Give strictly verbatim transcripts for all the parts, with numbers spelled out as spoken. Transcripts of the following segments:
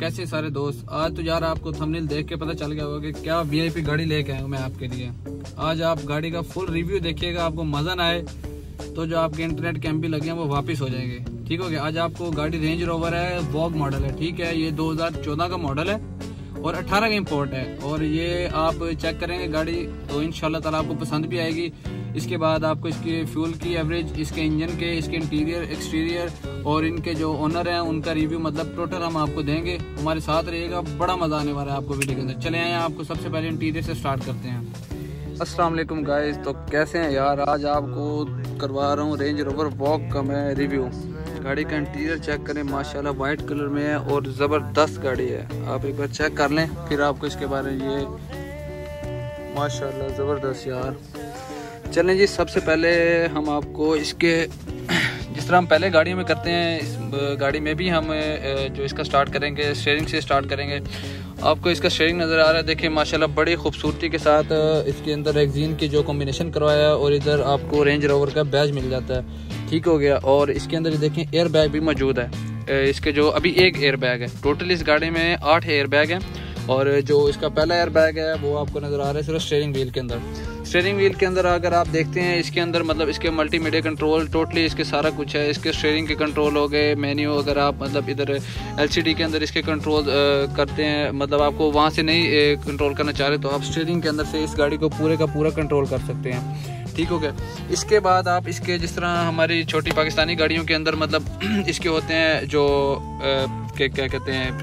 कैसे सारे दोस्त। आज तो यार आपको थंबनेल देख के पता चल गया होगा कि क्या वीआईपी गाड़ी लेके आया हूँ मैं आपके लिए। आज आप गाड़ी का फुल रिव्यू देखिएगा, आपको मजा ना आए तो जो आपके इंटरनेट कैंप भी लगे हैं वो वापस हो जाएंगे। ठीक हो गया। आज आपको गाड़ी रेंज रोवर है, वॉग मॉडल है। ठीक है, ये दो हज़ार चौदह का मॉडल है और अठारह का इम्पोर्ट है। और ये आप चेक करेंगे गाड़ी तो इंशाल्लाह ताला आपको पसंद भी आएगी। इसके बाद आपको इसके फ्यूल की एवरेज, इसके इंजन के, इसके इंटीरियर एक्सटीरियर और इनके जो ओनर हैं उनका रिव्यू मतलब टोटल हम आपको देंगे। हमारे साथ रहिएगा, बड़ा मजा आने वाला है आपको वीडियो के अंदर। चले आए आपको सबसे पहले इंटीरियर से स्टार्ट करते हैं। अस्सलाम वालेकुम गाइस, तो कैसे हैं यार। आज आपको करवा रहा हूँ रेंज रोवर वॉग का मैं रिव्यू। गाड़ी का इंटीरियर चेक करें, माशाल्लाह वाइट कलर में है और ज़बरदस्त गाड़ी है। आप एक बार चेक कर लें फिर आपको इसके बारे में ये माशाल्लाह ज़बरदस्त यार। चलें जी, सबसे पहले हम आपको इसके जिस तरह हम पहले गाड़ियों में करते हैं इस गाड़ी में भी हम जो इसका स्टार्ट करेंगे स्टीयरिंग से स्टार्ट करेंगे। आपको इसका स्टीयरिंग नज़र आ रहा है, देखिए माशाल्लाह बड़ी खूबसूरती के साथ इसके अंदर रेक्जीन की जो कॉम्बिनेशन करवाया है और इधर आपको रेंज रोवर का बैज मिल जाता है। ठीक हो गया। और इसके अंदर देखें एयर बैग भी मौजूद है। इसके जो अभी एक एयर बैग है, टोटल इस गाड़ी में आठ एयर बैग हैं और जो इसका पहला एयर बैग है वो आपको नज़र आ रहा है सिर्फ स्टीयरिंग व्हील के अंदर। स्टीयरिंग व्हील के अंदर अगर आप देखते हैं इसके अंदर मतलब इसके मल्टीमीडिया कंट्रोल टोटली इसके सारा कुछ है। इसके स्टीयरिंग के कंट्रोल हो गए, मेन्यू अगर आप मतलब इधर एलसीडी के अंदर इसके कंट्रोल करते हैं, मतलब आपको वहाँ से नहीं कंट्रोल करना चाह रहे तो आप स्टीयरिंग के अंदर से इस गाड़ी को पूरे का पूरा कंट्रोल कर सकते हैं। ठीक हो गया। इसके बाद आप इसके जिस तरह हमारी छोटी पाकिस्तानी गाड़ियों के अंदर मतलब इसके होते हैं जो क्या क्या कहते हैं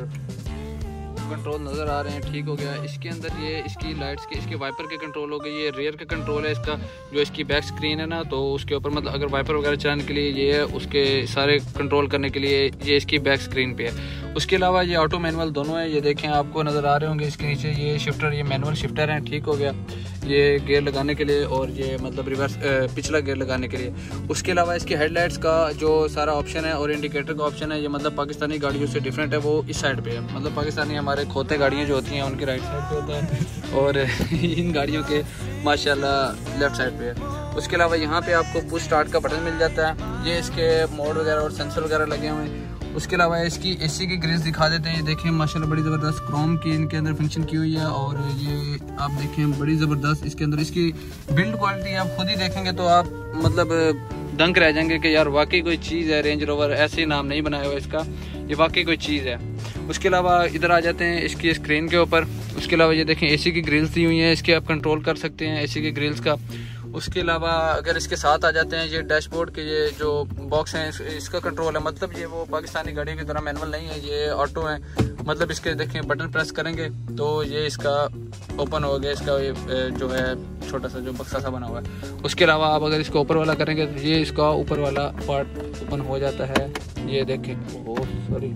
कंट्रोल नज़र आ रहे हैं। ठीक हो गया। इसके अंदर ये इसकी लाइट्स के, इसके वाइपर के कंट्रोल हो गए। ये रियर का कंट्रोल है इसका, जो इसकी बैक स्क्रीन है ना तो उसके ऊपर मतलब अगर वाइपर वगैरह चलाने के लिए ये है, उसके सारे कंट्रोल करने के लिए ये इसकी बैक स्क्रीन पे है। उसके अलावा ये ऑटो मैनुअल दोनों है। ये देखें आपको नज़र आ रहे होंगे इसके नीचे ये शिफ्टर, ये मैनुअल शिफ्टर है। ठीक हो गया। ये गियर लगाने के लिए और ये मतलब रिवर्स पिछला गियर लगाने के लिए। उसके अलावा इसकी हेडलाइट्स का जो सारा ऑप्शन है और इंडिकेटर का ऑप्शन है ये मतलब पाकिस्तानी गाड़ियों से डिफरेंट है, वो इस साइड पे है। मतलब पाकिस्तानी हमारे खोते गाड़ियाँ जो होती हैं उनकी राइट साइड पे होता है और इन गाड़ियों के माशाल्लाह लेफ्ट साइड पे है। उसके अलावा यहाँ पे आपको पुश स्टार्ट का बटन मिल जाता है। ये इसके मोड वगैरह और सेंसर वगैरह लगे हुए हैं। उसके अलावा इसकी एसी की ग्रिल्स दिखा देते हैं। ये देखें माशाल्लाह बड़ी ज़बरदस्त क्रोम की इनके अंदर फंक्शन की हुई है और ये आप देखें बड़ी ज़बरदस्त इसके अंदर इसकी बिल्ड क्वालिटी आप खुद ही देखेंगे तो आप मतलब दंग रह जाएंगे कि यार वाकई कोई चीज़ है। रेंज रोवर ऐसे ही नाम नहीं बनाया हुआ इसका, ये वाकई कोई चीज़ है। उसके अलावा इधर आ जाते हैं इसकी स्क्रीन के ऊपर। उसके अलावा ये देखें एसी की ग्रिल्स दी हुई हैं, इसके आप कंट्रोल कर सकते हैं एसी की ग्रिल्स का। उसके अलावा अगर इसके साथ आ जाते हैं ये डैशबोर्ड के ये जो बॉक्स हैं इस, इसका कंट्रोल है। मतलब ये वो पाकिस्तानी गाड़ियों की तरह मैनुअल नहीं है, ये ऑटो है। मतलब इसके देखें बटन प्रेस करेंगे तो ये इसका ओपन हो गया, इसका ये जो है छोटा सा जो बक्सा सा बना हुआ है। उसके अलावा आप अगर इसको ऊपर वाला करेंगे तो ये इसका ऊपर वाला पार्ट ओपन हो जाता है। ये देखें, ओह सॉरी,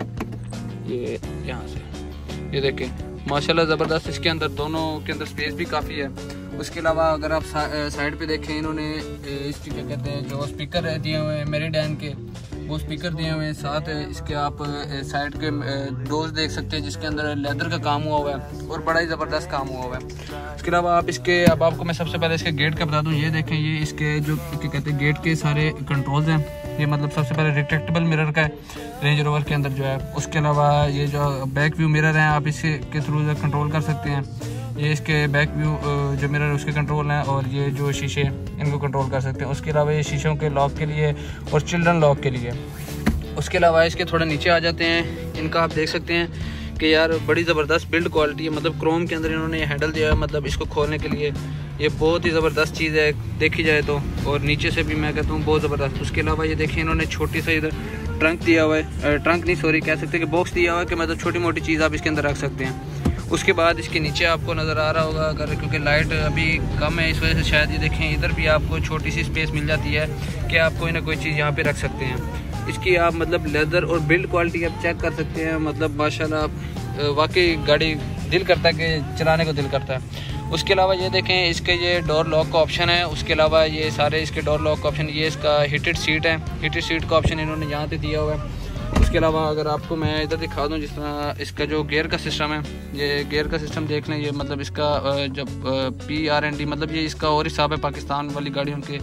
ये यहाँ से ये देखें माशाल्लाह ज़बरदस्त। इसके अंदर दोनों के अंदर स्पेस भी काफ़ी है। उसके अलावा अगर आप सा, साइड पे देखें इन्होंने इसके क्या कहते हैं जो स्पीकर दिए हुए हैं मेरिडियन के, वो स्पीकर दिए हुए हैं। साथ इसके आप साइड के डोर्स देख सकते हैं जिसके अंदर लेदर का काम हुआ हुआ है और बड़ा ही ज़बरदस्त काम हुआ हुआ है। उसके अलावा आप इसके अब आपको मैं सबसे पहले इसके गेट का बता दूँ। ये देखें ये इसके जो क्या कहते हैं गेट के सारे कंट्रोल्स हैं। ये मतलब सबसे पहले रिट्रैक्टेबल मिरर का है रेंज रोवर के अंदर जो है। उसके अलावा ये जो बैक व्यू मिरर हैं आप इसके के थ्रू कंट्रोल कर सकते हैं। ये इसके बैक व्यू जो मिरर उसके कंट्रोल हैं और ये जो शीशे इनको कंट्रोल कर सकते हैं। उसके अलावा ये शीशों के लॉक के लिए और चिल्ड्रन लॉक के लिए। उसके अलावा इसके थोड़े नीचे आ जाते हैं, इनका आप देख सकते हैं कि यार बड़ी ज़बरदस्त बिल्ड क्वालिटी है। मतलब क्रोम के अंदर इन्होंने हैंडल दिया है, मतलब इसको खोलने के लिए ये बहुत ही ज़बरदस्त चीज़ है देखी जाए तो। और नीचे से भी मैं कहता हूँ बहुत ज़बरदस्त। उसके अलावा ये देखिए इन्होंने छोटी सा इधर ट्रंक दिया हुआ है, ट्रंक नहीं सॉरी कह सकते हैं कि बॉक्स दिया हुआ है कि मतलब छोटी मोटी चीज़ आप इसके अंदर रख सकते हैं। उसके बाद इसके नीचे आपको नज़र आ रहा होगा अगर, क्योंकि लाइट अभी कम है इस वजह से शायद ये देखें इधर भी आपको छोटी सी स्पेस मिल जाती है कि आप कोई ना कोई चीज़ यहाँ पे रख सकते हैं। इसकी आप मतलब लेदर और बिल्ड क्वालिटी आप चेक कर सकते हैं। मतलब माशाल्लाह वाकई गाड़ी दिल करता है कि चलाने को दिल करता है। उसके अलावा ये देखें इसके ये डोर लॉक का ऑप्शन है। उसके अलावा ये सारे इसके डोर लॉक का ऑप्शन, ये इसका हीटेड सीट है, हीटेड सीट का ऑप्शन इन्होंने यहाँ पे दिया हुआ है। उसके अलावा अगर आपको मैं इधर दिखा दूं जिस तरह इसका जो गियर का सिस्टम है, ये गियर का सिस्टम देख लें। ये मतलब इसका जब पी आर एन डी मतलब ये इसका और हिसाब है पाकिस्तान वाली गाड़ियों के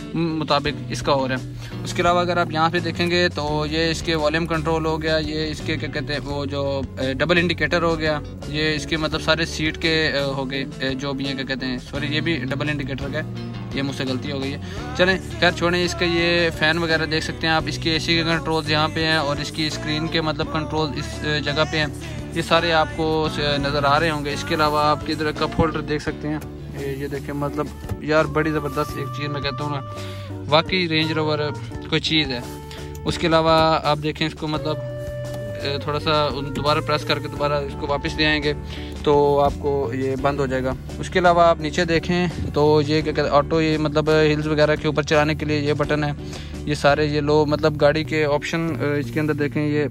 मुताबिक इसका और है। उसके अलावा अगर आप यहाँ पे देखेंगे तो ये इसके वॉल्यूम कंट्रोल हो गया, ये इसके क्या कहते हैं वो जो डबल इंडिकेटर हो गया, ये इसके मतलब सारे सीट के हो गए जो भी है क्या कहते हैं, सॉरी ये भी डबल इंडिकेटर का है, ये मुझसे गलती हो गई है। चलें खैर छोड़ें, इसका ये फ़ैन वगैरह देख सकते हैं आप, इसके एसी के कंट्रोल यहाँ पे हैं और इसकी स्क्रीन के मतलब कंट्रोल इस जगह पे हैं, ये सारे आपको नज़र आ रहे होंगे। इसके अलावा आप इधर कप होल्डर देख सकते हैं, ये ये देखें, मतलब यार बड़ी ज़बरदस्त एक चीज़ मैं कहता हूँ ना, वाकई रेंज रोवर कोई चीज़ है। उसके अलावा आप देखें इसको मतलब थोड़ा सा दोबारा प्रेस करके दोबारा इसको वापस ले आएंगे तो आपको ये बंद हो जाएगा। उसके अलावा आप नीचे देखें तो ये क्या कहते हैं ऑटो, ये मतलब हिल्स वगैरह के ऊपर चलाने के लिए ये बटन है, ये सारे ये लो मतलब गाड़ी के ऑप्शन इसके अंदर देखें, ये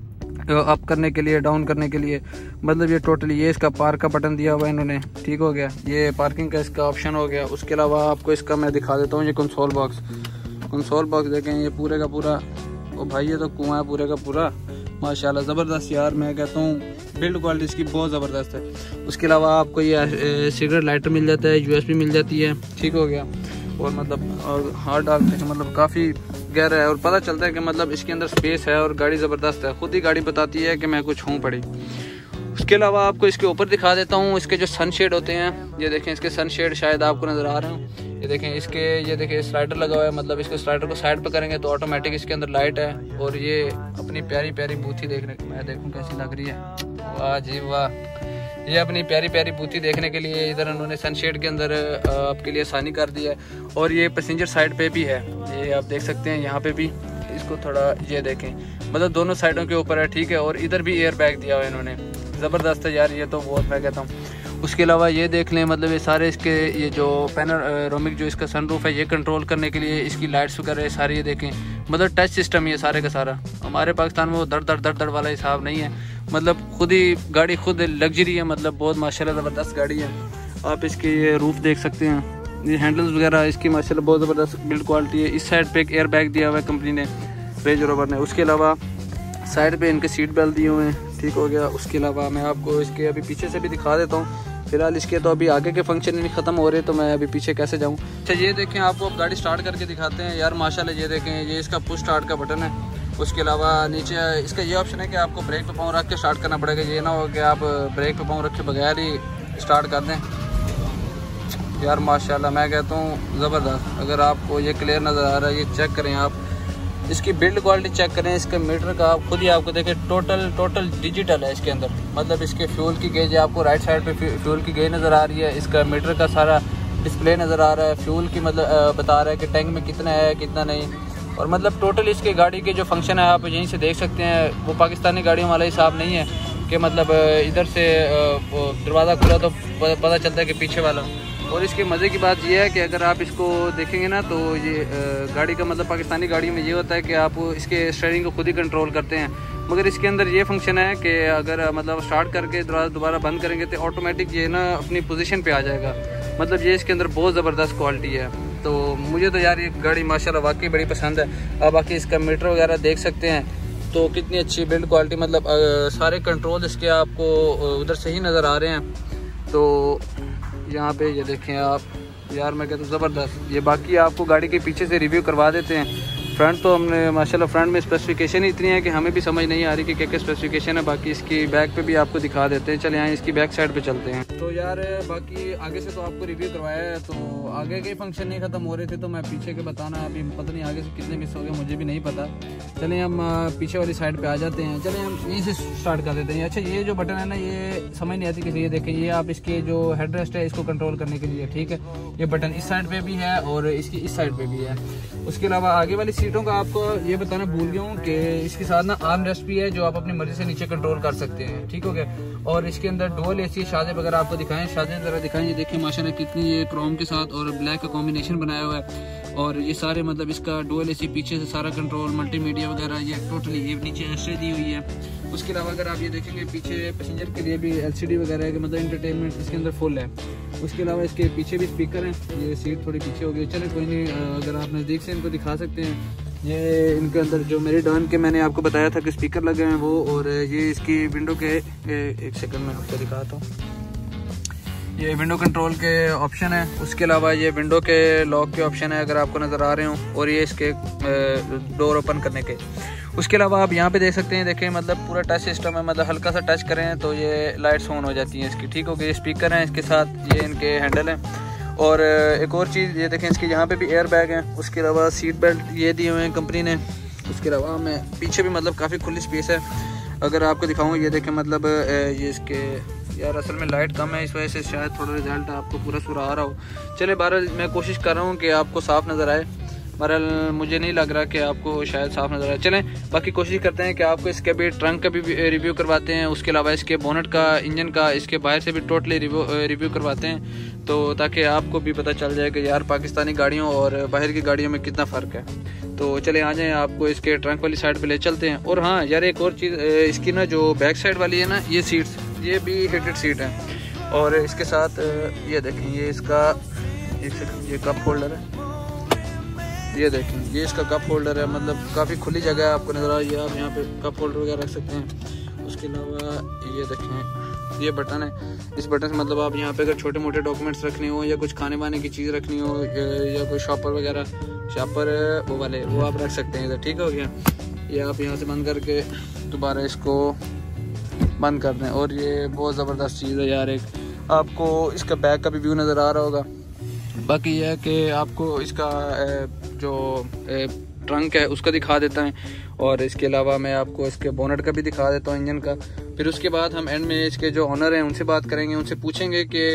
अप करने के लिए, डाउन करने के लिए, मतलब ये टोटली ये इसका पार्क का बटन दिया हुआ है इन्होंने, ठीक हो गया, ये पार्किंग का इसका ऑप्शन हो गया। उसके अलावा आपको इसका मैं दिखा देता हूँ, ये कंसोल बॉक्स, कंसोल बॉक्स देखें, ये पूरे का पूरा, ओ भाई ये तो कुआं है पूरे का पूरा, माशाल्लाह ज़बरदस्त यार, मैं कहता हूँ बिल्ड क्वालिटी इसकी बहुत ज़बरदस्त है। उसके अलावा आपको ये सिगरेट लाइटर मिल जाता है, यूएसबी मिल जाती है, ठीक हो गया, और मतलब और हार्ड डालते हैं मतलब काफ़ी गहरा है और पता चलता है कि मतलब इसके अंदर स्पेस है और गाड़ी ज़बरदस्त है, खुद ही गाड़ी बताती है कि मैं कुछ हूँ पड़ी। उसके अलावा आपको इसके ऊपर दिखा देता हूँ, इसके जो सनशेड होते हैं, ये देखें इसके सनशेड शायद आपको नज़र आ रहे हैं, ये देखें इसके, ये देखें स्लाइडर लगा हुआ है, मतलब इसको स्लाइडर को साइड पर करेंगे तो ऑटोमेटिक इसके अंदर लाइट है। और ये अपनी प्यारी प्यारी बूथी देखने को मैं देखूँ कैसी लग रही है, वाह जी वाह, ये अपनी प्यारी प्यारी बूथी देखने के लिए इधर उन्होंने सनशेड के अंदर आपके लिए आसानी कर दिया है। और ये पैसेंजर साइड पे भी है, ये आप देख सकते हैं यहाँ पे भी, इसको थोड़ा ये देखें, मतलब दोनों साइडों के ऊपर है, ठीक है, और इधर भी एयर बैग दिया हुआ है इन्होंने, ज़बरदस्त है यार ये तो बहुत, मैं कहता हूँ। उसके अलावा ये देख लें, मतलब ये सारे इसके ये जो पैनोरामिक जो इसका सनरूफ है, ये कंट्रोल करने के लिए इसकी लाइट्स वगैरह सारी ये देखें, मतलब टच सिस्टम ये सारे का सारा। हमारे पाकिस्तान में वो दर दर दर दर वाला हिसाब नहीं है, मतलब खुद ही गाड़ी खुद लग्जरी है, मतलब बहुत माशाल्लाह ज़बरदस्त गाड़ी है। आप इसके ये रूफ देख सकते हैं, ये हैंडल्स वगैरह इसकी माशाल्लाह बहुत ज़बरदस्त बिल्ड क्वालिटी है। इस साइड पे एक एयर बैग दिया हुआ है कंपनी ने, रेंज रोवर ने। उसके अलावा साइड पे इनके सीट बेल्ट दिए हुए हैं, ठीक हो गया। उसके अलावा मैं आपको इसके अभी पीछे से भी दिखा देता हूँ, फिलहाल इसके तो अभी आगे के फंक्शन नहीं ख़त्म हो रहे तो मैं अभी पीछे कैसे जाऊँ। अच्छा ये देखें, आपको अब गाड़ी स्टार्ट करके दिखाते हैं यार, माशाल्लाह ये देखें, ये इसका पुश स्टार्ट का बटन है। उसके अलावा नीचे इसका ये ऑप्शन है कि आपको ब्रेक पे पाँव रख के स्टार्ट करना पड़ेगा, ये ना हो कि आप ब्रेक पे पाँव रखे बगैर ही स्टार्ट कर दें। यार माशाल्लाह मैं कहता हूँ ज़बरदस्त। अगर आपको ये क्लियर नज़र आ रहा है, ये चेक करें आप, इसकी बिल्ड क्वालिटी चेक करें, इसके मीटर का आप खुद ही आपको देखें, टोटल टोटल डिजिटल है इसके अंदर, मतलब इसके फ्यूल की गेज आपको राइट साइड पे फ्यूल की गेज नज़र आ रही है, इसका मीटर का सारा डिस्प्ले नज़र आ रहा है, फ्यूल की मतलब बता रहा है कि टैंक में कितना है कितना नहीं, और मतलब टोटल इसके गाड़ी के जो फंक्शन है आप यहीं से देख सकते हैं। वो पाकिस्तानी गाड़ियों वाला हिसाब नहीं है कि मतलब इधर से दरवाज़ा खुला तो पता चलता है कि पीछे वाला। और इसके मज़े की बात यह है कि अगर आप इसको देखेंगे ना तो ये गाड़ी का मतलब पाकिस्तानी गाड़ी में ये होता है कि आप इसके स्टीयरिंग को खुद ही कंट्रोल करते हैं, मगर इसके अंदर ये फंक्शन है कि अगर मतलब स्टार्ट करके दोबारा बंद करेंगे तो ऑटोमेटिक ये ना अपनी पोजीशन पे आ जाएगा। मतलब ये इसके अंदर बहुत ज़बरदस्त क्वालिटी है, तो मुझे तो यार ये गाड़ी माशाल्लाह वाकई बड़ी पसंद है। अब बाकी इसका मीटर वगैरह देख सकते हैं तो कितनी अच्छी बिल्ड क्वालिटी, मतलब आ, सारे कंट्रोल इसके आपको उधर से ही नज़र आ रहे हैं। तो यहाँ पे ये देखें आप, यार मैं कहता हूँ ज़बरदस्त। ये बाकी आपको गाड़ी के पीछे से रिव्यू करवा देते हैं। फ्रंट तो हमने माशाल्लाह फ्रंट में स्पेसिफिकेशन ही इतनी है कि हमें भी समझ नहीं आ रही कि क्या क्या स्पेसिफिकेशन है। बाकी इसकी बैक पे भी आपको दिखा देते हैं। चले यहाँ इसकी बैक साइड पे चलते हैं। तो यार बाकी आगे से तो आपको रिव्यू करवाया है, तो आगे के फंक्शन नहीं ख़त्म हो रहे थे तो मैं पीछे के बताना, अभी पता नहीं आगे से कितने मिस हो गए, मुझे भी नहीं पता। चलें हम पीछे वाली साइड पर आ जाते हैं। चलें हम यहीं से स्टार्ट कर देते हैं। अच्छा ये जो बटन है ना, ये समझ नहीं आती किसी, ये देखें, ये आप इसके जो हेड रेस्ट है इसको कंट्रोल करने के लिए, ठीक है, ये बटन इस साइड पे भी है और इसकी इस साइड पे भी है। उसके अलावा आगे वाली सीटों का आपको ये बताना भूल गया हूँ कि इसके साथ ना आर्म रेस्ट भी है जो आप अपनी मर्जी से नीचे कंट्रोल कर सकते हैं, ठीक हो गया। और इसके अंदर डुअल एसी शादे वगैरह आपको दिखाएं, शादे जरा दिखाएं। ये देखिए माशाल्लाह कितनी ये क्रोम के साथ और ब्लैक का कॉम्बिनेशन बनाया हुआ है। और ये सारे मतलब इसका डुअल एसी पीछे से सारा कंट्रोल, मल्टीमीडिया वगैरह ये टोटली ये नीचे एस्ट्रे दी हुई है। उसके अलावा अगर आप ये देखेंगे पीछे पैसेंजर के लिए भी एलसीडी वगैरह है कि मतलब इंटरटेनमेंट इसके अंदर फुल है। उसके अलावा इसके पीछे भी स्पीकर हैं, ये सीट थोड़ी पीछे हो गई, चले कोई नहीं, अगर आप नज़दीक से इनको दिखा सकते हैं। ये इनके अंदर जो मेरी डॉन के मैंने आपको बताया था कि स्पीकर लगे हैं वो, और ये इसकी विंडो के एक सेकंड में आपको दिखाता हूँ। ये विंडो कंट्रोल के ऑप्शन है, उसके अलावा ये विंडो के लॉक के ऑप्शन है अगर आपको नज़र आ रहे हो, और ये इसके डोर ओपन करने के। उसके अलावा आप यहाँ पे देख सकते हैं, देखें मतलब पूरा टच सिस्टम है, मतलब हल्का सा टच करें तो ये लाइट्स ऑन हो जाती हैं इसकी। ठीक हो गई। स्पीकर हैं इसके साथ, ये इनके हैंडल हैं। और एक और चीज़ ये देखें, इसके यहाँ पे भी एयर बैग हैं। उसके अलावा सीट बेल्ट ये दिए हुए हैं कंपनी ने। उसके अलावा मैं पीछे भी मतलब काफ़ी खुली स्पेस है, अगर आपको दिखाऊँ ये देखें मतलब ये इसके यार असल में लाइट कम है, इस वजह से शायद थोड़ा रिजल्ट आपको पूरा सूरा आ रहा हो। चले बहरहाल मैं कोशिश कर रहा हूँ कि आपको साफ़ नज़र आए। बहरहाल मुझे नहीं लग रहा कि आपको शायद साफ़ नज़र आए। चलें बाकी कोशिश करते हैं कि आपको इसके भी ट्रंक का भी रिव्यू करवाते हैं, उसके अलावा इसके बोनट का, इंजन का, इसके बाहर से भी टोटली रिव्यू रिव्यू करवाते हैं, तो ताकि आपको भी पता चल जाए कि यार पाकिस्तानी गाड़ियों और बाहर की गाड़ियों में कितना फ़र्क है। तो चले आ जाएँ, आपको इसके ट्रंक वाली साइड पर ले चलते हैं। और हाँ यार एक और चीज़, इसकी ना जो बैक साइड वाली है ना, ये सीट्स ये भी हीटेड सीट है। और इसके साथ ये देखें, ये इसका ये कप होल्डर है, ये देखें ये इसका कप होल्डर है, मतलब काफ़ी खुली जगह है, आपको नज़र आ रही है। आप यहाँ पे कप होल्डर वगैरह रख सकते हैं। उसके अलावा ये देखें ये बटन है, इस बटन से मतलब आप यहाँ पे अगर छोटे मोटे डॉक्यूमेंट्स रखने हो या कुछ खाने वाने की चीज़ रखनी हो या कोई शॉपर वगैरह, शॉपर वो वाले वो आप रख सकते हैं इधर। ठीक हो गया। ये आप यहाँ से बंद करके दोबारा इसको बंद कर दें। और ये बहुत ज़बरदस्त चीज़ है यार, एक आपको इसका बैक का भी व्यू नज़र आ रहा होगा। बाकी यह है कि आपको इसका जो ट्रंक है उसका दिखा देता है, और इसके अलावा मैं आपको इसके बोनट का भी दिखा देता हूँ, इंजन का। फिर उसके बाद हम एंड में इसके जो ऑनर हैं उनसे बात करेंगे, उनसे पूछेंगे कि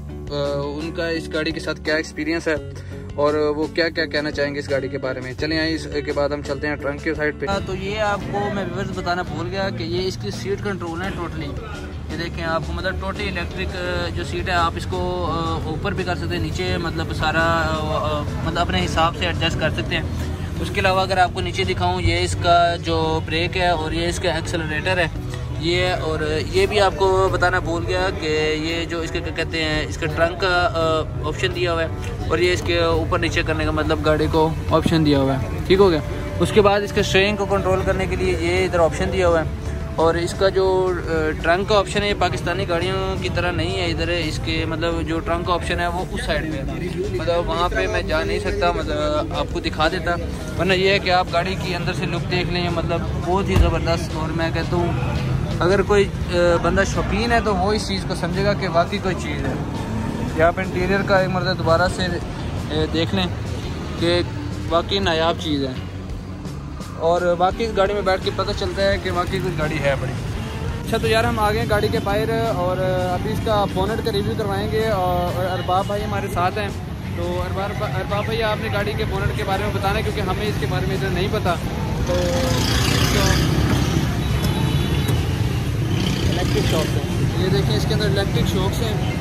उनका इस गाड़ी के साथ क्या एक्सपीरियंस है और वो क्या क्या कहना चाहेंगे इस गाड़ी के बारे में। चलें आइए, इसके बाद हम चलते हैं ट्रंक के साइड पे। तो ये आपको मैं व्यूअर्स बताना भूल गया कि ये इसकी सीट कंट्रोल है टोटली। ये देखें आपको मतलब टोटली इलेक्ट्रिक जो सीट है, आप इसको ऊपर भी कर सकते हैं, नीचे मतलब सारा मतलब अपने हिसाब से एडजस्ट कर सकते हैं। उसके अलावा अगर आपको नीचे दिखाऊँ, ये इसका जो ब्रेक है और ये इसका एक्सेलरेटर है ये। और ये भी आपको बताना भूल गया कि ये जो इसके क्या कहते हैं, इसका ट्रंक का ऑप्शन दिया हुआ है, और ये इसके ऊपर नीचे करने का मतलब गाड़ी को ऑप्शन दिया हुआ है। ठीक हो गया। उसके बाद इसके स्टीयरिंग को कंट्रोल करने के लिए ये इधर ऑप्शन दिया हुआ है। और इसका जो ट्रंक का ऑप्शन है ये पाकिस्तानी गाड़ियों की तरह नहीं है, इधर इसके मतलब जो ट्रंक का ऑप्शन है वो उस साइड पे है, मतलब वहाँ पे मैं जा नहीं सकता, मतलब आपको दिखा देता। वरना ये है कि आप गाड़ी की अंदर से लुक देख लें, मतलब बहुत ही ज़बरदस्त। और मैं कहता हूँ अगर कोई बंदा शौकीन है तो वो इस चीज़ को समझेगा कि वाकई कोई चीज़ है। यहाँ पर इंटीरियर का एक मरतबा दोबारा से देख लें कि वाकई नायाब चीज़ है, और बाकी इस गाड़ी में बैठ के पता चलता है कि वाकई कुछ गाड़ी है बड़ी। अच्छा तो यार हम आ गए गाड़ी के बाहर, और अभी इसका बोनट का रिव्यू करवाएंगे, और अरबाब भाई हमारे साथ हैं। तो अरबाब अरबाब भाई आपने गाड़ी के बोनट के बारे में बताना है, क्योंकि हमें इसके बारे में इधर नहीं पता। तो इलेक्ट्रिक शॉक्स हैं, ये देखें इसके अंदर इलेक्ट्रिक शॉक्स हैं।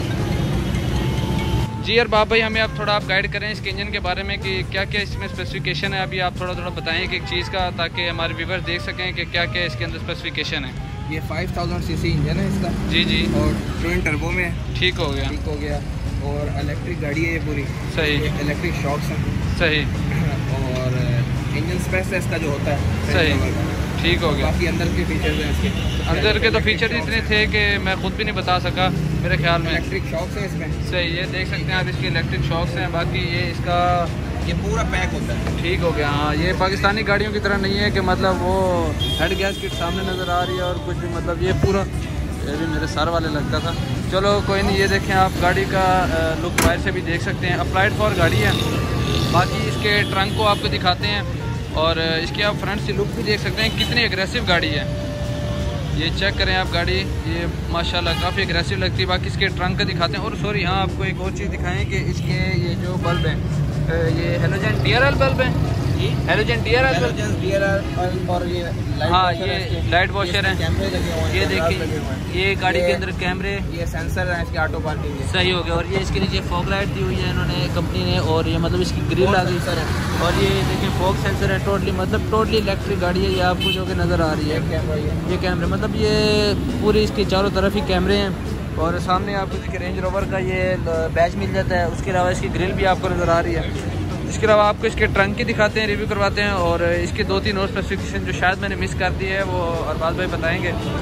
जी अरबाब भाई हमें आप थोड़ा आप गाइड करें इसके इंजन के बारे में कि क्या क्या इसमें स्पेसिफिकेशन है। अभी आप थोड़ा थोड़ा बताएं कि एक चीज़ का, ताकि हमारे व्यूअर्स देख सकें कि क्या क्या इसके अंदर स्पेसिफिकेशन है। ये पाँच हज़ार सीसी इंजन है इसका। जी जी। और ट्विन टर्बो में है। ठीक हो गया। ठीक हो गया। और इलेक्ट्रिक गाड़ी है ये पूरी। सही। इलेक्ट्रिक शॉक्स हैं। सही। और इंजन स्पेस है इसका जो होता है। सही। ठीक हो गया। बाकी अंदर के फीचर्स हैं इसके, अंदर के तो फीचर इतने थे कि मैं खुद भी नहीं बता सका मेरे ख्याल में। इलेक्ट्रिक शॉक्स हैं इसमें। सही, ये देख सकते हैं आप इसके इलेक्ट्रिक शॉक्स हैं। बाकी ये इसका ये पूरा पैक होता है। ठीक हो गया। हाँ ये पाकिस्तानी गाड़ियों की तरह नहीं है कि मतलब वो हेड गैस किट सामने नज़र आ रही है और कुछ भी, मतलब ये पूरा, ये भी मेरे सर वाले लगता था। चलो कोई नहीं, ये देखें आप गाड़ी का लुक बाहर से भी देख सकते हैं, अप्लाइड फॉर गाड़ी है। बाकी इसके ट्रंक को आपको दिखाते हैं, और इसकी आप फ्रंट से लुक भी देख सकते हैं कितनी एग्रेसिव गाड़ी है। ये चेक करें आप गाड़ी, ये माशाल्लाह काफ़ी एग्रेसिव लगती है। बाकी इसके ट्रंक का दिखाते हैं। और सॉरी हाँ आपको एक और चीज़ दिखाएं कि इसके ये जो बल्ब हैं, ये halogen D R L bulb है। Halogen D R L bulb, और ये हाँ ये लाइट वॉशर है। कैमरे लगे हुए हैं। ये देखिए ये गाड़ी के अंदर कैमरे, ये सेंसर है इसके ऑटो पार्किंग के। सही हो गया। और ये इसके नीचे फॉग लाइट दी हुई है इन्होंने कंपनी ने, और ये मतलब इसकी ग्रिल आ गई सर है। और ये देखिए फॉग सेंसर है, टोटली मतलब टोटली इलेक्ट्रिक गाड़ी है। ये आपको जो कि नज़र आ रही है कैमरा, ये कैमरे मतलब ये पूरी इसके चारों तरफ ही कैमरे हैं। और सामने आपको इसके रेंज रोवर का ये बैच मिल जाता है। उसके अलावा इसकी ग्रिल भी आपको नज़र आ रही है। इसके अलावा आपको इसके ट्रंक की दिखाते हैं, रिव्यू करवाते हैं, और इसके दो तीन और स्पेसिफिकेशन जो शायद मैंने मिस कर दी है वो अरबाज भाई बताएंगे।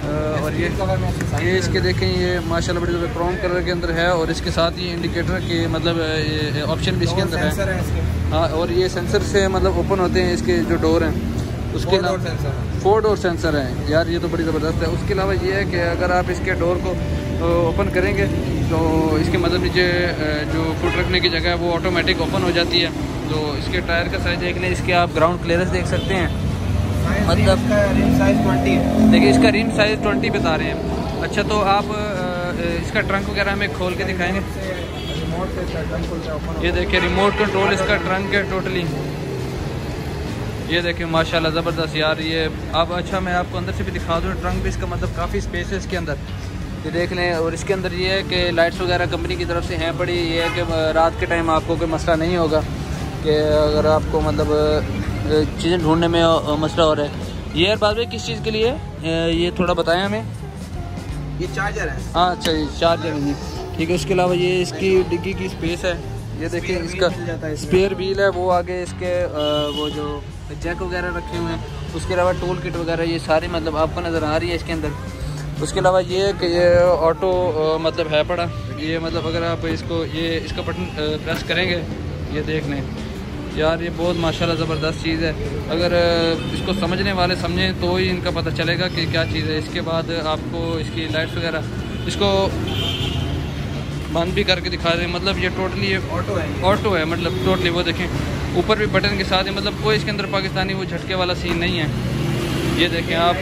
और ये ये इसके देखें, ये माशाल्लाह बड़ी ज़बरदस्त क्रोम कलर के अंदर है और इसके साथ ही इंडिकेटर के मतलब ये ऑप्शन भी इसके अंदर है। हाँ, और ये सेंसर से मतलब ओपन होते हैं इसके जो डोर हैं, उसके अलावा फोर डोर सेंसर है यार, ये तो बड़ी ज़बरदस्त है। उसके अलावा ये है कि अगर आप इसके डोर को ओपन करेंगे तो इसके मतलब नीचे जो फुट रखने की जगह है वो ऑटोमेटिक ओपन हो जाती है। तो इसके टायर का साइज देख लें, इसके आप ग्राउंड क्लियरेंस देख सकते हैं, मतलब रिम साइज ट्वेंटी है। देखिए इसका रिम साइज ट्वेंटी बता रहे हैं। अच्छा, तो आप इसका ट्रंक वगैरह हमें खोल के दिखाएंगे। ये देखिए रिमोट कंट्रोल इसका ट्रंक है टोटली। ये देखिए माशाल्लाह ज़बरदस्त यार ये। अब अच्छा मैं आपको अंदर से भी दिखा दूँ, ट्रंक भी इसका मतलब काफ़ी स्पेस है इसके अंदर, ये देख लें। और इसके अंदर ये है कि लाइट्स वगैरह कंपनी की तरफ से हैं पड़ी। ये है कि रात के टाइम आपको कोई मसला नहीं होगा कि अगर आपको मतलब चीज़ें ढूंढने में मसला हो रहा है। ये यार बाद में किस चीज़ के लिए ये थोड़ा बताएं हमें। ये चार्जर है। हाँ अच्छा, ये चार्जर है जी, ठीक है। उसके अलावा ये इसकी डिग्गी की स्पेस है, ये देखिए इसका स्पेयर व्हील है वो आगे, इसके वो जो जैक वगैरह रखे हुए हैं। उसके अलावा टूल किट वगैरह ये सारी मतलब आपको नज़र आ रही है इसके अंदर। उसके अलावा ये कि ये ऑटो मतलब है पड़ा, ये मतलब अगर आप इसको ये इसका बटन प्रेस करेंगे, ये देख लें यार ये बहुत माशाल्लाह ज़बरदस्त चीज़ है। अगर इसको समझने वाले समझें तो ही इनका पता चलेगा कि क्या चीज़ है। इसके बाद आपको इसकी लाइट्स वगैरह इसको बंद भी करके दिखा रहे हैं, मतलब ये टोटली ये ऑटो है, ऑटो है मतलब टोटली। वो देखें ऊपर भी बटन के साथ है, मतलब कोई इसके अंदर पाकिस्तानी वो झटके वाला सीन नहीं है। ये देखें आप,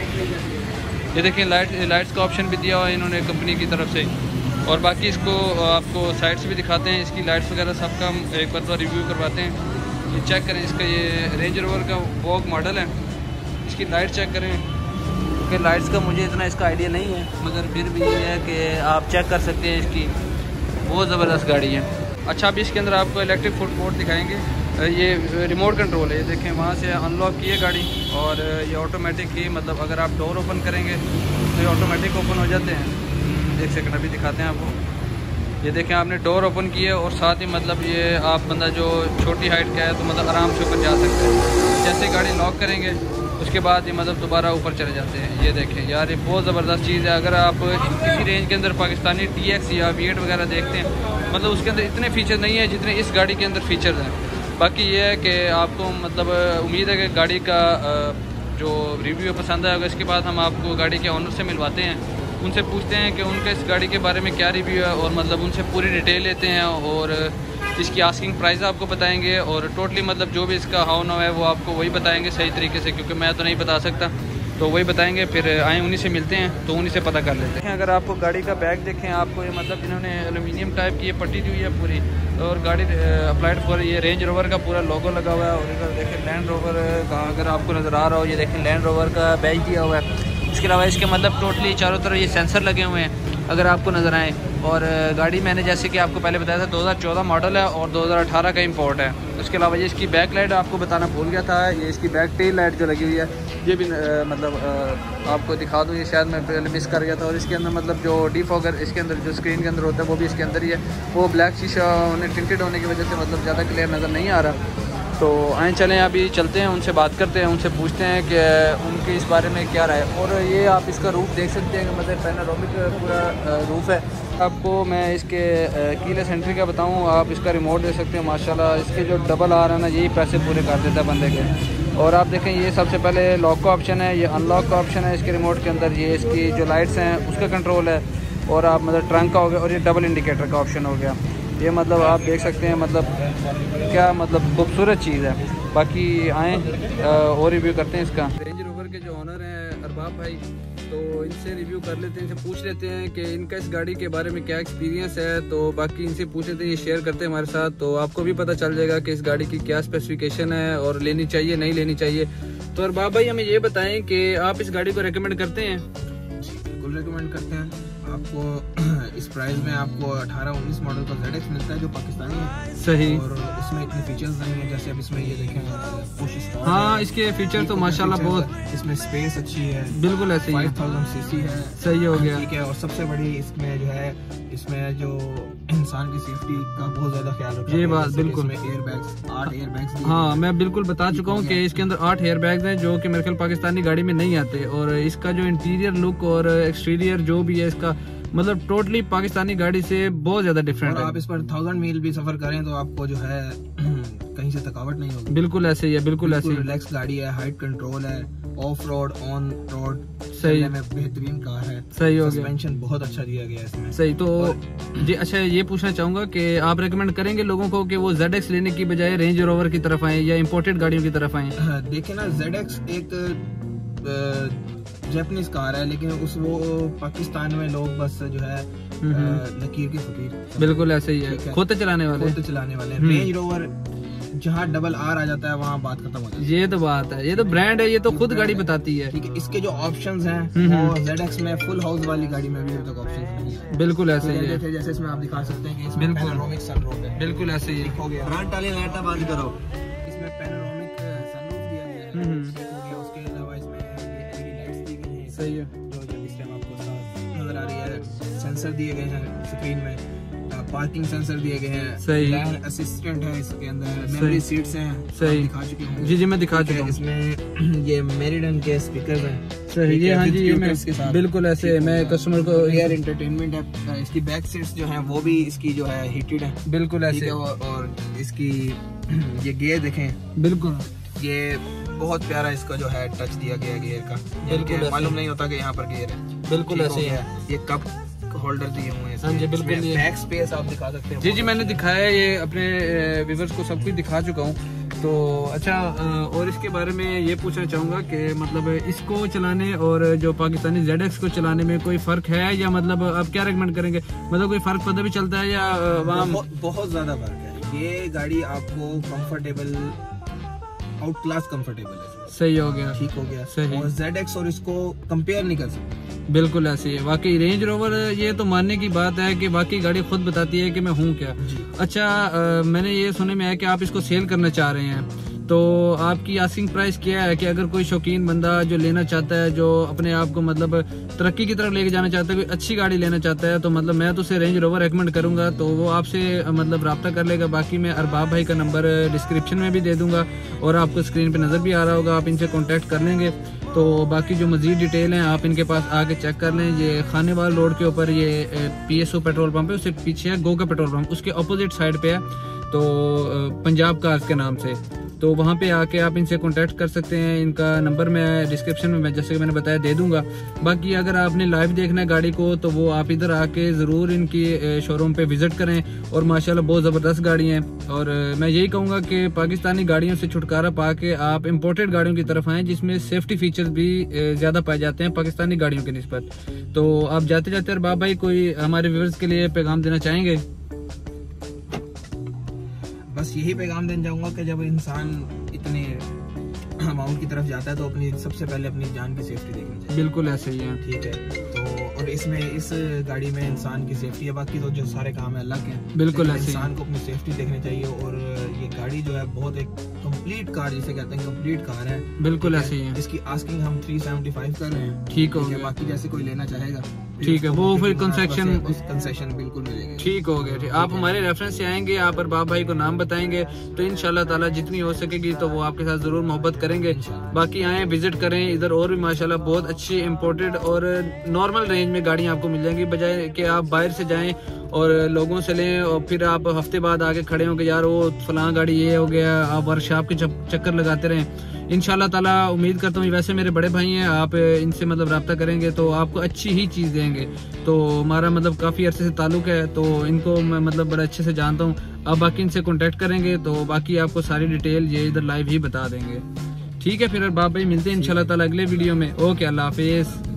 ये देखें लाइट लाइट्स का ऑप्शन भी दिया हुआ है इन्होंने कंपनी की तरफ से। और बाकी इसको आपको साइड से भी दिखाते हैं, इसकी लाइट्स वगैरह सबका हम एक बार तो रिव्यू करवाते हैं। ये चेक करें, इसका ये रेंज रोवर का वॉक मॉडल है, इसकी लाइट चेक करें क्योंकि लाइट्स का मुझे इतना इसका आइडिया नहीं है, मगर फिर भी ये है कि आप चेक कर सकते हैं। इसकी बहुत ज़बरदस्त गाड़ी है। अच्छा, अभी इसके अंदर आपको इलेक्ट्रिक फुट बोर्ड दिखाएंगे। ये रिमोट कंट्रोल है, ये देखें वहाँ से अनलॉक की है गाड़ी और ये ऑटोमेटिक ही मतलब अगर आप डोर ओपन करेंगे तो ये ऑटोमेटिक ओपन हो जाते हैं। एक सेकंड अभी दिखाते हैं आपको। ये देखें आपने डोर ओपन की है और साथ ही मतलब ये आप बंदा जो छोटी हाइट का है तो मतलब आराम से ऊपर जा सकते हैं। जैसे गाड़ी लॉक करेंगे उसके बाद ये मतलब दोबारा ऊपर चले जाते हैं। ये देखें यार ये बहुत ज़बरदस्त चीज़ है। अगर आप इसी रेंज के अंदर पाकिस्तानी टी एक्स या वी एट वगैरह देखते हैं, मतलब उसके अंदर इतने फीचर नहीं है जितने इस गाड़ी के अंदर फीचर्स हैं। बाकी ये है कि आपको मतलब उम्मीद है कि गाड़ी का जो रिव्यू पसंद आएगा। इसके बाद हम आपको गाड़ी के ऑनर से मिलवाते हैं, उनसे पूछते हैं कि उनका इस गाड़ी के बारे में क्या रिव्यू है और मतलब उनसे पूरी डिटेल लेते हैं और इसकी आस्किंग प्राइस आपको बताएंगे और टोटली मतलब जो भी इसका हाउ नाउ है वो आपको वही बताएंगे सही तरीके से, क्योंकि मैं तो नहीं बता सकता, तो वही बताएंगे। फिर आए उन्हीं से मिलते हैं तो उन्हीं से पता कर लेते हैं। अगर आपको गाड़ी का बैग देखें, आपको ये मतलब इन्होंने एलुमिनियम टाइप की ये पट्टी दी हुई है पूरी और गाड़ी अप्लाइड फॉर ये रेंज रोवर का पूरा लोगो लगा हुआ है। और इधर देखें लैंड रोवर का अगर आपको नज़र आ रहा हो, ये देखें लैंड रोवर का बैज दिया हुआ है। इसके अलावा इसके मतलब टोटली चारों तरफ ये सेंसर लगे हुए हैं अगर आपको नज़र आए। और गाड़ी मैंने जैसे कि आपको पहले बताया था दो हज़ार चौदह मॉडल है और दो हज़ार अठारह का इंपोर्ट है। उसके अलावा ये इसकी बैक लाइट आपको बताना भूल गया था, ये इसकी बैक टेल लाइट जो लगी हुई है ये भी आ, मतलब आ, आपको दिखा दूँ, ये शायद मैं पहले मिस कर गया था। और इसके अंदर मतलब जो डिफॉगर इसके अंदर जो स्क्रीन के अंदर होता है वो भी इसके अंदर ही है। वो ब्लैक शीशा उन्हें टिंटेड होने की वजह से मतलब ज़्यादा क्लियर नज़र नहीं आ रहा। तो आए चलें अभी चलते हैं, उनसे बात करते हैं, उनसे पूछते हैं कि उनके इस बारे में क्या राय। और ये आप इसका रूफ देख सकते हैं कि मतलब पैनोरामिक पूरा रूफ है। आपको मैं इसके कीलेस एंट्री का बताऊं, आप इसका रिमोट दे सकते हैं। माशाल्लाह इसके जो डबल आ रहा है ना, यही पैसे पूरे कर देता है बंदे के। और आप देखें ये सबसे पहले लॉक का ऑप्शन है, ये अनलॉक का ऑप्शन है इसके रिमोट के अंदर। ये इसकी जो लाइट्स हैं उसका कंट्रोल है और आप मतलब ट्रंक का हो गया और ये डबल इंडिकेटर का ऑप्शन हो गया। ये मतलब आप देख सकते हैं मतलब क्या मतलब खूबसूरत चीज़ है। बाकी आएँ और रिव्यू करते हैं इसका। रेंज रोवर के जो ऑनर हैं अरबाब भाई, तो इनसे रिव्यू कर लेते हैं, इनसे पूछ लेते हैं कि इनका इस गाड़ी के बारे में क्या एक्सपीरियंस है। तो बाकी इनसे पूछ लेते हैं, ये शेयर करते हैं हमारे साथ, तो आपको भी पता चल जाएगा कि इस गाड़ी की क्या स्पेसिफिकेशन है और लेनी चाहिए नहीं लेनी चाहिए। तो अरबाब भाई हमें ये बताएं कि आप इस गाड़ी को रेकमेंड करते हैं? बिल्कुल रेकमेंड करते हैं। आपको इस प्राइस में आपको अठारह उन्नीस मॉडल का Z X मिलता है जो पाकिस्तानी है। सही। और इसमें इतने फीचर्स नहीं है, जैसे अब इसमें ये देखें पुश स्टार्ट। हाँ, इसके फीचर तो माशाल्लाह बहुत, इसमें स्पेस अच्छी है, बिल्कुल ऐसे ही फाइव थाउजेंड सीसी है। सही हो गया, ठीक है। और सबसे बड़ी इसमें जो है, इसमें जो इंसान की सेफ्टी का बहुत ज्यादा ख्याल रखा है। ये बात बिल्कुल, एयर बैग्स, आठ एयर बैग्स। हाँ, मैं बिल्कुल बता चुका हूँ कि इसके अंदर आठ एयर बैग्स हैं जो कि मेरे ख्याल पाकिस्तानी गाड़ी में नहीं आते। और इसका जो इंटीरियर लुक और एक्सटीरियर जो भी है इसका, मतलब टोटली पाकिस्तानी गाड़ी से बहुत ज्यादा डिफरेंट है। आप इस पर थाउजेंड मील भी सफर करें तो आपको जो है कहीं से थकावट नहीं होगी। बिल्कुल ऐसे ही है, बिल्कुल ऐसे ही। रिलैक्स गाड़ी है, हाइट कंट्रोल है, ऑफ रोड ऑन रोड सही में बेहतरीन कार है। सही हो गया, सस्पेंशन बहुत अच्छा दिया गया है इसमें। सही। तो जी अच्छा, ये पूछना चाहूंगा कि आप रेकमेंड करेंगे लोगों को कि वो Z X लेने की बजाय रेंज रोवर की तरफ आए या इम्पोर्टेड गाड़ियों की तरफ आए? देखिए ना, Z X एक जापानीज कार है, लेकिन उस वो पाकिस्तान में लोग बस जो है लकीर के फकीर। बिल्कुल ऐसे ही है, खोते चलाने वाले खोते चलाने वाले। रेंज रोवर जहाँ डबल आर आ जाता है वहाँ बात खत्म हो जाती है। ये तो बात है, ये तो ब्रांड है, ये तो खुद गाड़ी बताती है। ठीक है। इसके जो ऑप्शंस हैं वो Z X में फुल हाउस वाली गाड़ी में भी अभी तक ऑप्शंस नहीं है। बिल्कुल ऐसे ही है, जैसे इसमें आप दिखा सकते हैं कि इसमें पैनोरामिक सनरूफ है। बिल्कुल ऐसे ही हो गया। फ्रंट वाली लाइट बंद करो। इसमें पैनोरामिक सनरूफ दिया गया है। उसके अलावा इसमें एलईडी लाइट्स दी गई हैं। सही है, जो जब इस टाइम आपको साफ नजर आ रही है। सेंसर दिए गए हैं स्क्रीन में, पार्किंग सेंसर दिए गए हैं। सही। लैन असिस्टेंट है इसके अंदर, मेमोरी सीट्स हैं। सही, दिखा चुके हैं। जी जी मैं दिखा चुका हूँ। इसमें ये मेरिडन के स्पीकर हैं। सही, ये हाँ जी, ये मैं बिल्कुल ऐसे मैं कस्टमर को एयर एंटरटेनमेंट है। इसकी बैक सीट्स जो हैं वो भी इसकी जो है हीटेड है। बिल्कुल ऐसे। और इसकी ये गियर देखें, बिल्कुल ये बहुत प्यारा इसका जो है टच दिया गया गियर का। बिल्कुल मालूम नहीं होता कि यहाँ पर गियर है। बिल्कुल ऐसे है। ये कप होल्डर दिए हुए हैं। हाँ जी बिल्कुल। ये बैक स्पेस आप दिखा सकते हैं। जी जी मैंने दिखाया, ये अपने व्यूअर्स को सब कुछ दिखा चुका हूँ। तो अच्छा, और इसके बारे में ये पूछना चाहूँगा कि मतलब इसको चलाने और जो पाकिस्तानी Z X को चलाने में कोई फ़र्क है, या मतलब आप क्या रेकमेंड करेंगे? मतलब कोई फ़र्क पता भी चलता है या वहाँ? बहुत, बहुत ज़्यादा फ़र्क है। ये गाड़ी आपको कंफर्टेबल, आउट क्लास कंफर्टेबल है। सही हो गया, ठीक हो गया। सही। और Z X और इसको कंपेयर नहीं कर सकते। बिल्कुल ऐसे ही है। वाकई रेंज रोवर, ये तो मानने की बात है कि बाकी गाड़ी खुद बताती है कि मैं हूँ क्या। अच्छा, आ, मैंने ये सुने में है कि आप इसको सेल करना चाह रहे हैं, तो आपकी आस्किंग प्राइस क्या है? कि अगर कोई शौकीन बंदा जो लेना चाहता है, जो अपने आप को मतलब तरक्की की तरफ लेके जाना चाहता है, कोई अच्छी गाड़ी लेना चाहता है, तो मतलब मैं तो उसे रेंज रोवर रेकमेंड करूंगा, तो वो आपसे मतलब रब्ता कर लेगा। बाकी मैं अरबाब भाई का नंबर डिस्क्रिप्शन में भी दे दूंगा और आपको स्क्रीन पे नज़र भी आ रहा होगा, आप इनसे कॉन्टैक्ट कर लेंगे। तो बाकी जो मजीद डिटेल हैं आप इनके पास आके चेक कर लें। ये खानेवाल रोड के ऊपर ये P S O petrol pump है, उससे पीछे है गो का पेट्रोल पंप, उसके अपोजिट साइड पे है, तो पंजाब कार्स के नाम से। तो वहाँ पे आके आप इनसे कांटेक्ट कर सकते हैं। इनका नंबर मैं डिस्क्रिप्शन में मैं जैसे कि मैंने बताया दे दूंगा। बाकी अगर आपने लाइव देखना है गाड़ी को, तो वो आप इधर आके ज़रूर इनकी शोरूम पे विजिट करें। और माशाल्लाह बहुत ज़बरदस्त गाड़ी हैं। और मैं यही कहूँगा कि पाकिस्तानी गाड़ियों से छुटकारा पा के आप इम्पोर्टेड गाड़ियों की तरफ आएँ, जिसमें सेफ्टी फीचर्स भी ज़्यादा पाए जाते हैं पाकिस्तानी गाड़ियों की निस्बत। तो आप जाते जाते अरबाब भाई कोई हमारे व्यूअर्स के लिए पैगाम देना चाहेंगे? बस यही पैगाम देना चाहूँगा कि जब इंसान इतने अमाउंट की तरफ जाता है तो अपनी सबसे पहले अपनी जान की सेफ्टी देखनी चाहिए। बिल्कुल ऐसे ही है। ठीक है। तो और इसमें इस गाड़ी में इंसान की सेफ्टी है, बाकी तो जो सारे काम है अल्लाह के। बिल्कुल ऐसे इंसान को अपनी सेफ्टी देखनी चाहिए। और ये गाड़ी जो है बहुत एक कंप्लीट कार जिसे कहते हैं, कंप्लीट कार है। बिल्कुल ऐसे ही है। इसकी आस्किंग हम तीन सौ पचहत्तर कर रहे हैं। ठीक हो गया। बाकी जैसे कोई लेना चाहेगा ठीक है, वो फिर कंसेशन कंसेशन बिल्कुल मिलेगा। ठीक हो गया। ठीक, आप हमारे रेफरेंस से आएंगे, आप अरबाब भाई को नाम बताएंगे, तो इंशाल्लाह ताला जितनी हो सकेगी तो वो आपके साथ जरूर मोहब्बत करेंगे। बाकी आए विजिट करें इधर, और भी माशाल्लाह बहुत अच्छी इम्पोर्टेड और नॉर्मल रेंज में गाड़ियाँ आपको मिल जाएंगी, बजाय कि आप बाहर से जाएं और लोगों से लें और फिर आप हफ्ते बाद आके खड़े हो कि यार वो फलां गाड़ी ये हो गया, आप वर्कशॉप के चक्कर लगाते रहें। इंशाल्लाह ताला उम्मीद करता हूँ, वैसे मेरे बड़े भाई हैं, आप इनसे मतलब रब्ता करेंगे तो आपको अच्छी ही चीज़ देंगे। तो हमारा मतलब काफ़ी अरसे से ताल्लुक़ है, तो इनको मैं मतलब बड़ा अच्छे से जानता हूँ। अब बाकी इनसे कॉन्टेक्ट करेंगे तो बाकी आपको सारी डिटेल ये इधर लाइव ही बता देंगे। ठीक है, फिर अरबाब भाई मिलते हैं इंशाल्लाह ताला अगले वीडियो में। ओके, अल्लाह हाफिज़।